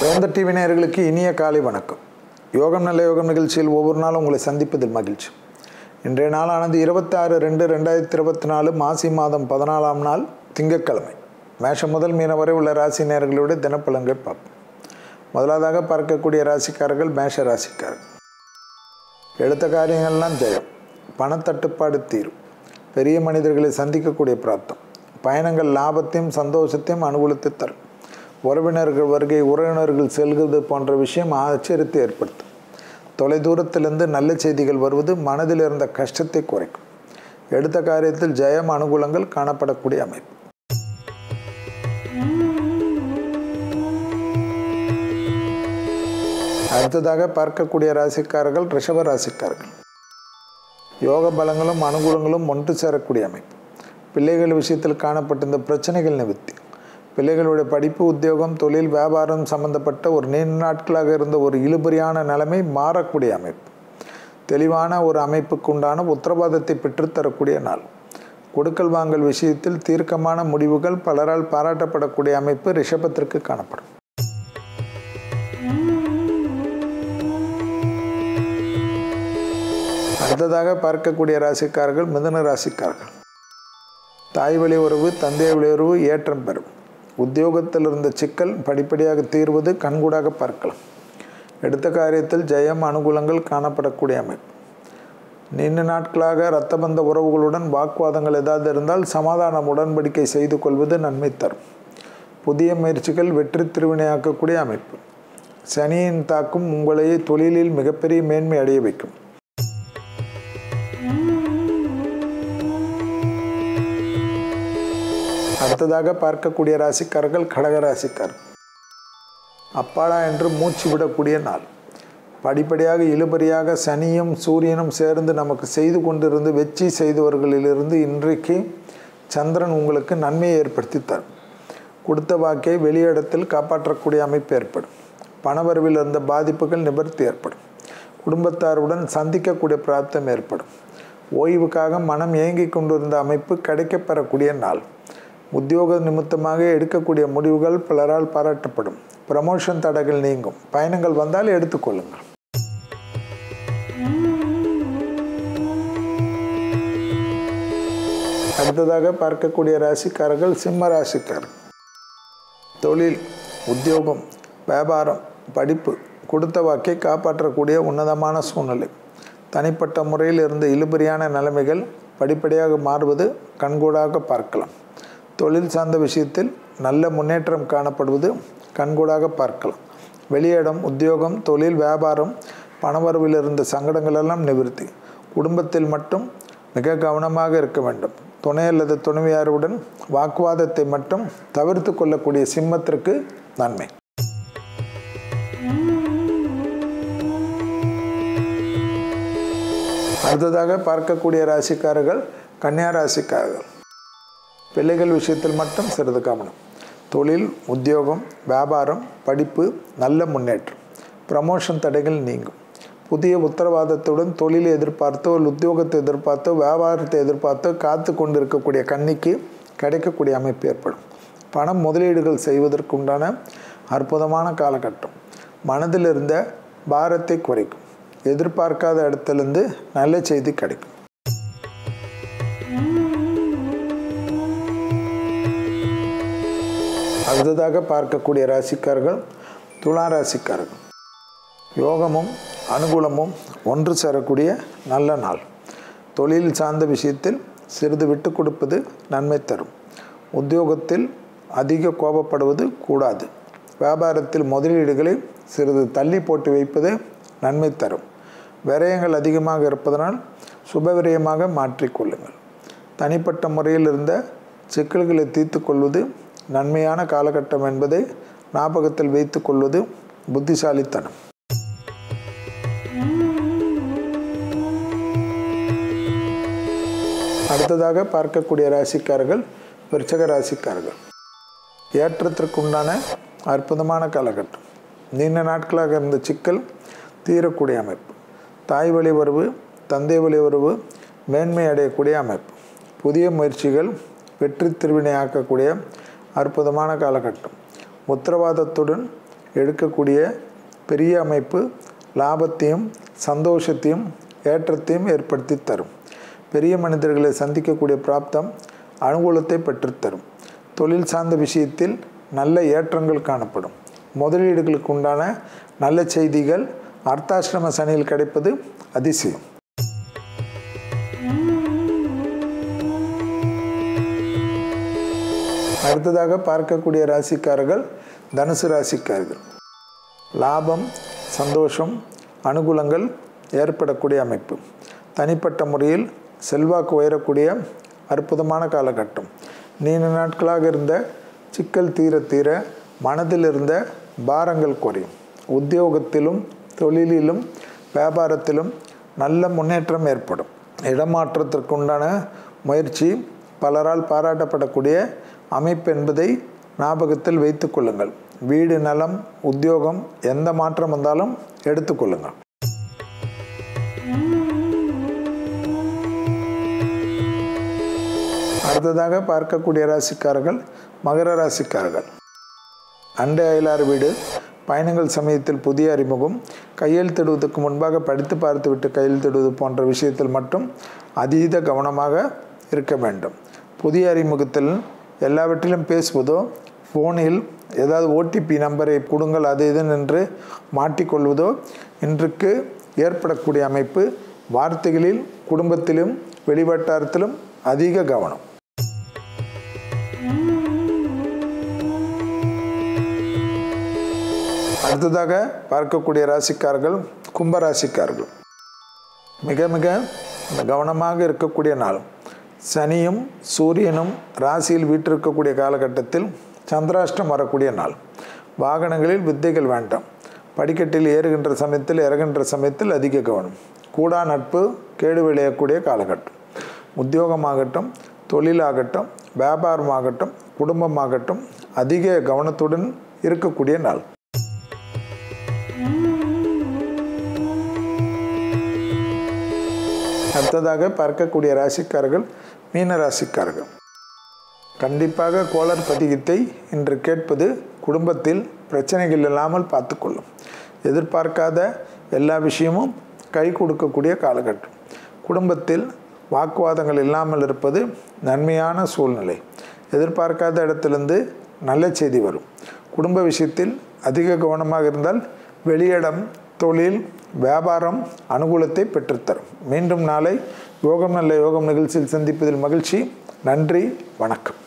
வேந்தர் டிவி நேயர்களுக்கு இனிய காலை வணக்கம். யோகம் நல்ல யோகம் நிகழ்ச்சியில் ஒவ்வொரு நாளும் உங்களை சந்திப்பதில் மகிழ்ச்சி. இன்றைய நாளானது 26/2/2024 மாசி மாதம் 14ஆம் நாள் திங்கட்கிழமை. மேஷம் முதல் மீனம் வரை உள்ள ராசி நேயர்களுடைய தினப்பலன்களை பார்ப்போம். முதலாவதாக பார்க்கக்கூடிய ராசிக்காரர்கள் மேஷ ராசிக்காரர்கள். எடுத்த காரியங்கள்லாம் ஜெயம், பணத்தட்டுப்பாடு தீரும், பெரிய மனிதர்களை சந்திக்கக்கூடிய பிராப்தம், பயணங்கள் லாபத்தையும் சந்தோஷத்தையும் அனுகூலத்தை தரும், உறவினர்கள் வருகை, உறவினர்கள் செல்கிறது போன்ற விஷயம் ஆச்சரியத்தை ஏற்படுத்தும். தொலைதூரத்திலிருந்து நல்ல செய்திகள் வருவது மனதில் இருந்த கஷ்டத்தை குறைக்கும். எடுத்த காரியத்தில் ஜெயம் அனுகூலங்கள் காணப்படக்கூடிய அமைப்பு. அடுத்ததாக பார்க்கக்கூடிய ராசிக்காரர்கள் ரிஷப ராசிக்காரர்கள். யோக பலங்களும் அனுகூலங்களும் ஒன்று சேரக்கூடிய அமைப்பு. பிள்ளைகள் விஷயத்தில் காணப்பட்டிருந்த பிரச்சனைகள் நிவர்த்தி, பிள்ளைகளுடைய படிப்பு, உத்தியோகம், தொழில், வியாபாரம் சம்பந்தப்பட்ட ஒரு நீண்ட நாட்களாக இருந்த ஒரு இழுபறியான நிலைமை மாறக்கூடிய அமைப்பு. தெளிவான ஒரு அமைப்புக்கு உண்டான உத்தரவாதத்தை பெற்றுத்தரக்கூடிய நாள். கொடுக்கல் வாங்கல் விஷயத்தில் தீர்க்கமான முடிவுகள் பலரால் பாராட்டப்படக்கூடிய அமைப்பு ரிஷபத்திற்கு காணப்படும். அடுத்ததாக பார்க்கக்கூடிய ராசிக்காரர்கள் மிதுன ராசிக்காரர்கள். தாய் வழி உறவு, தந்தை வழி உறவு ஏற்றம் பெறும். உத்தியோகத்தில் இருந்த சிக்கல் படிப்படியாக தீர்வது கண்கூடாக பார்க்கலாம். எடுத்த காரியத்தில் ஜெயம் அனுகூலங்கள் காணப்படக்கூடிய அமைப்பு. நீண்ட நாட்களாக இரத்தபந்த உறவுகளுடன் வாக்குவாதங்கள் ஏதாவது இருந்தால் சமாதான உடன்படிக்கை செய்து கொள்வது நன்மை தரும். புதிய முயற்சிகள் வெற்றி திருவினையாக்கக்கூடிய அமைப்பு. சனியின் தாக்கும் உங்களை தொழிலில் மிகப்பெரிய மேன்மை அடைய வைக்கும். அடுத்ததாக பார்க்கக்கூடிய ராசிக்காரர்கள் கடக ராசிக்காரர்கள். அப்பாடா என்று மூச்சு விடக்கூடிய நாள். படிப்படியாக இழுபறியாக சனியும் சூரியனும் சேர்ந்து நமக்கு செய்து கொண்டிருந்து வெற்றி செய்தவர்களிலிருந்து இன்றைக்கு சந்திரன் உங்களுக்கு நன்மையை ஏற்படுத்தி தரும். கொடுத்த வாக்கை வெளியிடத்தில் காப்பாற்றக்கூடிய அமைப்பு ஏற்படும். பணவரவில் இருந்த பாதிப்புகள் நிவர்த்தி ஏற்படும். குடும்பத்தாருடன் சந்திக்கக்கூடிய பிராப்தம் ஏற்படும். ஓய்வுக்காக மனம் ஏங்கி கொண்டிருந்த அமைப்பு கிடைக்கப்பெறக்கூடிய நாள். உத்தியோக நிமித்தமாக எடுக்கக்கூடிய முடிவுகள் பலரால் பாராட்டப்படும். ப்ரமோஷன் தடைகள் நீங்கும். பயணங்கள் வந்தால் எடுத்துக்கொள்ளுங்கள். அடுத்ததாக பார்க்கக்கூடிய ராசிக்காரர்கள் சிம்ம ராசிக்காரர்கள். தொழில், உத்தியோகம், வியாபாரம், படிப்பு, கொடுத்த வாக்கை காப்பாற்றக்கூடிய உன்னதமான சூழ்நிலை. தனிப்பட்ட முறையில் இருந்த இழுபறியான நிலைமைகள் படிப்படியாக மாறுவது கண்கூடாக பார்க்கலாம். தொழில் சார்ந்த விஷயத்தில் நல்ல முன்னேற்றம் காணப்படுவது கண்கூடாக பார்க்கலாம். வெளியிடம், உத்தியோகம், தொழில், வியாபாரம், பணவரவில் இருந்த சங்கடங்களெல்லாம் நிவர்த்தி. குடும்பத்தில் மட்டும் மிக கவனமாக இருக்க வேண்டும். துணை அல்லது துணைவியாருடன் வாக்குவாதத்தை மட்டும் தவிர்த்து கொள்ளக்கூடிய சிம்மத்திற்கு நன்மை. அடுத்ததாக பார்க்கக்கூடிய ராசிக்காரர்கள் கன்னியா ராசிக்காரர்கள். பிள்ளைகள் விஷயத்தில் மட்டும் சிறிது கவனம். தொழில், உத்தியோகம், வியாபாரம், படிப்பு நல்ல முன்னேற்றம். ப்ரமோஷன் தடைகள் நீங்கும். புதிய உத்தரவாதத்துடன் தொழிலை எதிர்பார்த்தோ, உத்தியோகத்தை எதிர்பார்த்தோ, வியாபாரத்தை எதிர்பார்த்தோ காத்து கொண்டிருக்கக்கூடிய கன்னிக்கு கிடைக்கக்கூடிய அமைப்பு ஏற்படும். பணம் முதலீடுகள் செய்வதற்குண்டான அற்புதமான காலகட்டம். மனதில் இருந்த பாரத்தை குறைக்கும். எதிர்பார்க்காத இடத்திலிருந்து நல்ல செய்தி கிடைக்கும். அடுத்ததாக பார்க்கக்கூடிய ராசிக்காரர்கள் துலா ராசிக்காரர்கள். யோகமும் அனுகூலமும் ஒன்று சேரக்கூடிய நல்ல நாள். தொழில் சார்ந்த விஷயத்தில் சிறிது விட்டு கொடுப்பது நன்மை தரும். உத்தியோகத்தில் அதிக கோபப்படுவது கூடாது. வியாபாரத்தில் முதலீடுகளை சிறிது தள்ளி போட்டு வைப்பது நன்மை தரும். விரயங்கள் அதிகமாக இருப்பதனால் சுபவிரயமாக மாற்றிக்கொள்ளுங்கள். தனிப்பட்ட முறையில் இருந்த சிக்கல்களை தீர்த்து கொள்வது நன்மையான காலகட்டம் என்பதை ஞாபகத்தில் வைத்து கொள்வது புத்திசாலித்தனம். அடுத்ததாக பார்க்கக்கூடிய ராசிக்காரர்கள் விருச்சிக ராசிக்காரர்கள். ஏற்றத்திற்குண்டான அற்புதமான காலகட்டம். நீண்ட நாட்களாக இருந்த சிக்கல் தீரக்கூடிய அமைப்பு. தாய் வழி உறவு, தந்தை வழி உறவு மேன்மை அடையக்கூடிய அமைப்பு. புதிய முயற்சிகள் வெற்றி திருவினை ஆக்கக்கூடிய அற்புதமான காலகட்டம். உத்தரவாதத்துடன் எடுக்கக்கூடிய பெரிய அமைப்பு லாபத்தையும் சந்தோஷத்தையும் ஏற்றத்தையும் ஏற்படுத்தி தரும். பெரிய மனிதர்களை சந்திக்கக்கூடிய பிராப்தம் அனுகூலத்தை பெற்றுத்தரும். தொழில் சார்ந்த விஷயத்தில் நல்ல ஏற்றங்கள் காணப்படும். முதலீடுகளுக்கு உண்டான நல்ல செய்திகள் அர்த்தாசிரம சனியில் கிடைப்பது அதிசயம். அடுத்ததாக பார்க்கக்கூடிய ராசிக்காரர்கள் தனுசு ராசிக்காரர்கள். லாபம் சந்தோஷம் அனுகூலங்கள் ஏற்படக்கூடிய அமைப்பு. தனிப்பட்ட முறையில் செல்வாக்கு உயரக்கூடிய அற்புதமான காலகட்டம். நீண்ட நாட்களாக இருந்த சிக்கல் தீர தீர மனதில் இருந்த பாரங்கள் குறையும். உத்தியோகத்திலும் தொழிலிலும் வியாபாரத்திலும் நல்ல முன்னேற்றம் ஏற்படும். இடமாற்றத்திற்கு உண்டான முயற்சி பலரால் பாராட்டப்படக்கூடிய அமைப்பு என்பதை ஞாபகத்தில் வைத்து கொள்ளுங்கள். வீடு நலம் உத்தியோகம் எந்த மாற்றம் வந்தாலும் எடுத்துக்கொள்ளுங்கள். அடுத்ததாக பார்க்கக்கூடிய ராசிக்காரர்கள் மகர ராசிக்காரர்கள். அண்டை அயலார் வீடு பயணங்கள் சமயத்தில் புதிய அறிமுகம் கையெழுத்திடுவதற்கு முன்பாக படித்து பார்த்துவிட்டு கையெழுத்திடுவது போன்ற விஷயத்தில் மட்டும் அதீத கவனமாக இருக்க வேண்டும். புதிய அறிமுகத்தில் எல்லாவற்றிலும் பேசுவதோ ஃபோனில் ஏதாவது ஓடிபி நம்பரை கொடுங்கள் அது இதுன்னு என்று மாட்டிக்கொள்வதோ இன்றைக்கு ஏற்படக்கூடிய அமைப்பு. வார்த்தைகளில் குடும்பத்திலும் வெளிவட்டாரத்திலும் அதிக கவனம். அடுத்ததாக பார்க்கக்கூடிய ராசிக்காரர்கள் கும்பராசிக்காரர்கள். மிக மிக கவனமாக இருக்கக்கூடிய நாள். சனியும் சூரியனும் ராசியில் வீற்றிருக்கக்கூடிய காலகட்டத்தில் சந்திராஷ்டம் வரக்கூடிய நாள். வாகனங்களில் வித்தைகள் வேண்டாம். படிக்கட்டில் ஏறுகின்ற சமயத்தில் இறங்குகின்ற சமயத்தில் அதிக கவனம். கூடா நட்பு கேடு விளையக்கூடிய காலகட்டம். உத்தியோகமாகட்டும் தொழிலாகட்டும் வியாபாரமாகட்டும் குடும்பமாகட்டும் அதிக கவனத்துடன் இருக்கக்கூடிய நாள். அடுத்ததாக பார்க்கக்கூடிய ராசிக்காரர்கள் மீன ராசிக்காரர்கள். கண்டிப்பாக கோளர் பதிகத்தை இன்று கேட்பது குடும்பத்தில் பிரச்சனைகள் இல்லாமல் பார்த்துக்கொள்ளும். எதிர்பார்க்காத எல்லா விஷயமும் கை கொடுக்கக்கூடிய காலகட்டம். குடும்பத்தில் வாக்குவாதங்கள் இல்லாமல் இருப்பது நன்மையான சூழ்நிலை. எதிர்பார்க்காத இடத்திலிருந்து நல்ல செய்தி வரும். குடும்ப விஷயத்தில் அதிக கவனமாக இருந்தால் வெளியிடம் தொழில் வியாபாரம் அனுகூலத்தை பெற்றுத்தரும். மீண்டும் நாளை யோகம் நல்ல யோகம் நிகழ்ச்சியில் சந்திப்பதில் மகிழ்ச்சி. நன்றி, வணக்கம்.